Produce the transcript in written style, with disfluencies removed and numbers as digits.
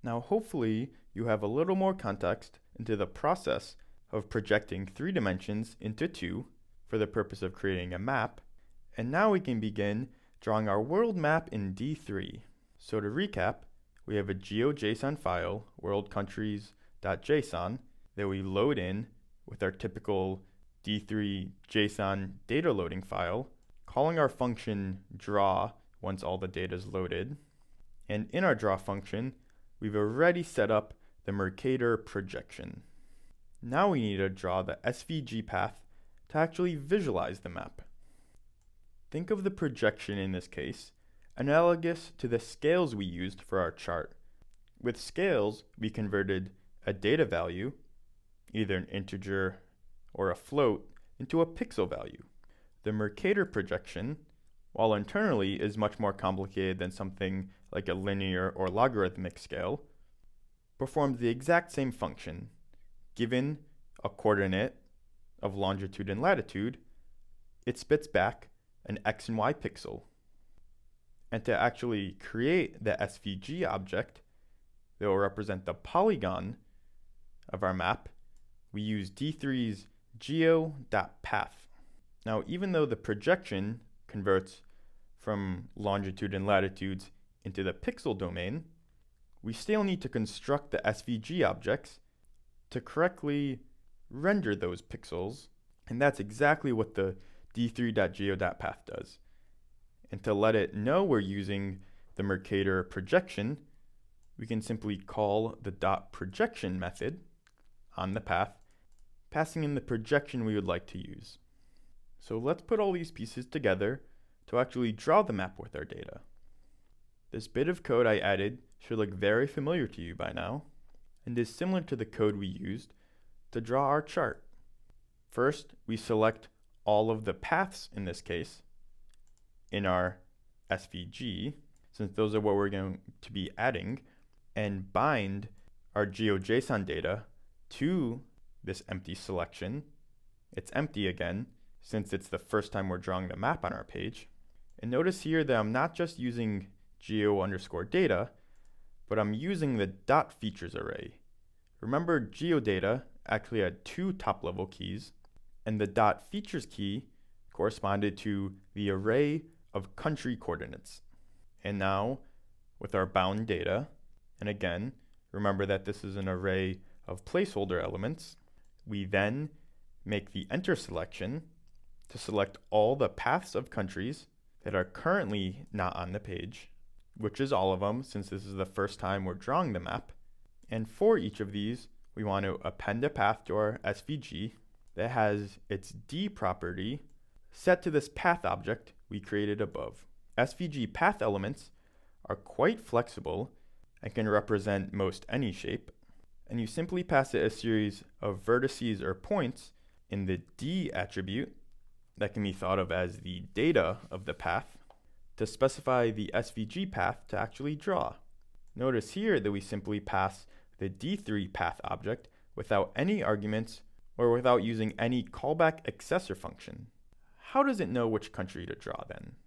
Now hopefully you have a little more context into the process of projecting 3 dimensions into 2 for the purpose of creating a map, and now we can begin drawing our world map in D3. So to recap, we have a GeoJSON file, worldcountries.json, that we load in with our typical D3.json data loading file, calling our function draw once all the data is loaded. And in our draw function, we've already set up the Mercator projection. Now we need to draw the SVG path to actually visualize the map. Think of the projection in this case analogous to the scales we used for our chart. With scales, we converted a data value, either an integer or a float, into a pixel value. The Mercator projection, while internally is much more complicated than something like a linear or logarithmic scale, performs the exact same function. Given a coordinate of longitude and latitude, it spits back an x and y pixel. And to actually create the SVG object that will represent the polygon of our map, we use D3's geo.path. Now, even though the projection converts from longitude and latitudes into the pixel domain, we still need to construct the SVG objects to correctly render those pixels, and that's exactly what the D3.geo.path does. And to let it know we're using the Mercator projection, we can simply call the .projection method on the path, passing in the projection we would like to use. So let's put all these pieces together to actually draw the map with our data. This bit of code I added should look very familiar to you by now, and is similar to the code we used to draw our chart. First, we select all of the paths in this case in our SVG, since those are what we're going to be adding, and bind our GeoJSON data to this empty selection. It's empty again, since it's the first time we're drawing the map on our page. And notice here that I'm not just using geo_data, but I'm using the .features array. Remember, geodata actually had 2 top-level keys, and the .features key corresponded to the array of country coordinates. And now, with our bound data, and again, remember that this is an array of placeholder elements, we then make the enter selection to select all the paths of countries that are currently not on the page, which is all of them since this is the first time we're drawing the map. And for each of these, we want to append a path to our SVG that has its D property set to this path object we created above. SVG path elements are quite flexible and can represent most any shape, and you simply pass it a series of vertices or points in the D attribute that can be thought of as the data of the path to specify the SVG path to actually draw. Notice here that we simply pass the D3 path object without any arguments or without using any callback accessor function. How does it know which country to draw then?